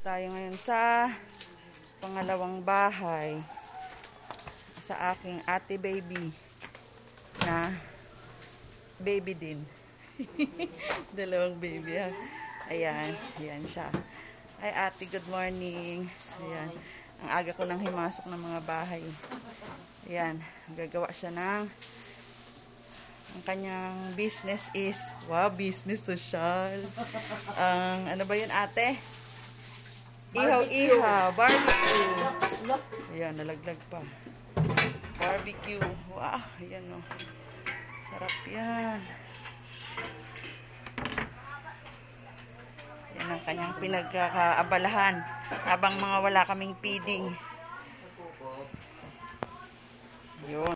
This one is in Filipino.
tayo ngayon sa pangalawang bahay sa aking ate baby na baby din. Dalawang baby ha. Ayan, ayan siya. Ay ate, good morning. Ayan, ang aga ko nang himasok ng mga bahay. Ayan, gagawa siya ng ang kanyang business is, wow, business social. Ano ba yun ate? Ihaw-ihaw, barbecue. Ayan, nalaglag pa. Barbecue. Wow, ayan o. Sarap yan. Yan ang kanyang pinagkakaabalahan habang mga wala kaming feeding. Yun.